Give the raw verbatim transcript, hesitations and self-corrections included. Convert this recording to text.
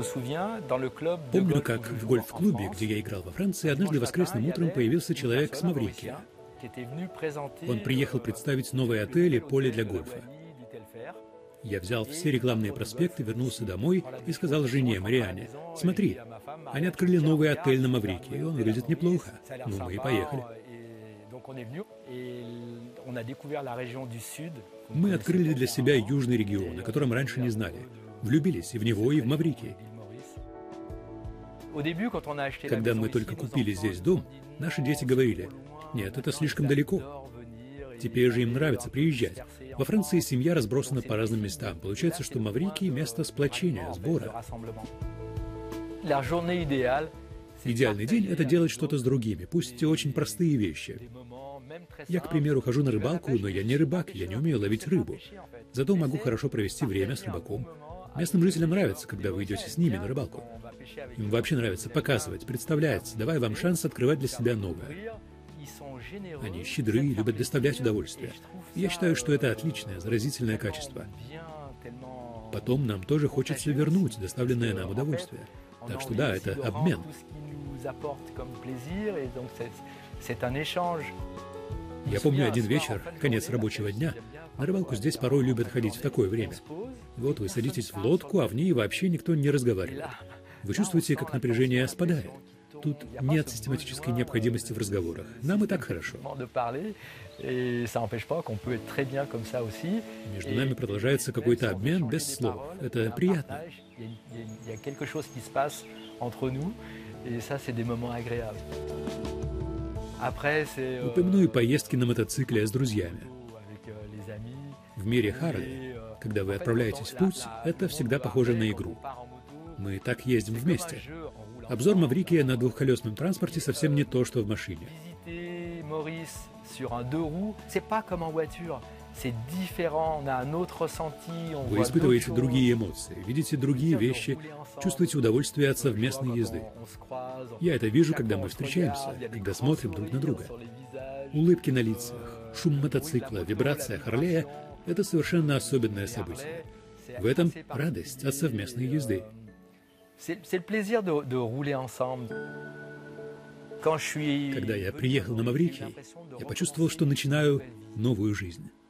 Помню, как в гольф-клубе, где я играл во Франции, однажды воскресным утром появился человек с Маврикия. Он приехал представить новые отели, поле для гольфа. Я взял все рекламные проспекты, вернулся домой и сказал жене, Мариане: «Смотри, они открыли новый отель на Маврикии, и он выглядит неплохо». Ну, мы и поехали. Мы открыли для себя южный регион, о котором раньше не знали. Влюбились и в него, и в Маврикии. Когда мы только купили здесь дом, наши дети говорили: «Нет, это слишком далеко». Теперь же им нравится приезжать. Во Франции семья разбросана по разным местам. Получается, что Маврикий — место сплочения, сбора. Идеальный день — это делать что-то с другими, пусть и очень простые вещи. Я, к примеру, хожу на рыбалку, но я не рыбак, я не умею ловить рыбу. Зато могу хорошо провести время с рыбаком. Местным жителям нравится, когда вы идете с ними на рыбалку. Им вообще нравится показывать, представлять, давая вам шанс открывать для себя новое. Они щедры и любят доставлять удовольствие. Я считаю, что это отличное, заразительное качество. Потом нам тоже хочется вернуть доставленное нам удовольствие. Так что да, это обмен. Я помню один вечер, конец рабочего дня. На рыбалку здесь порой любят ходить в такое время. Вот вы садитесь в лодку, а в ней вообще никто не разговаривает. Вы чувствуете, как напряжение спадает. Тут нет систематической необходимости в разговорах. Нам и так хорошо. Между нами продолжается какой-то обмен без слов. Это приятно. Упомяну и поездки на мотоцикле с друзьями. В мире Харли, когда вы отправляетесь в путь, это всегда похоже на игру. Мы так ездим вместе. Обзор Маврикия на двухколесном транспорте совсем не то, что в машине. Вы испытываете другие эмоции, видите другие вещи, чувствуете удовольствие от совместной езды. Я это вижу, когда мы встречаемся, когда смотрим друг на друга. Улыбки на лицах, шум мотоцикла, вибрация Харлея — это совершенно особенное событие. В этом радость от совместной езды. Когда я приехал на Маврикий, я почувствовал, что начинаю новую жизнь.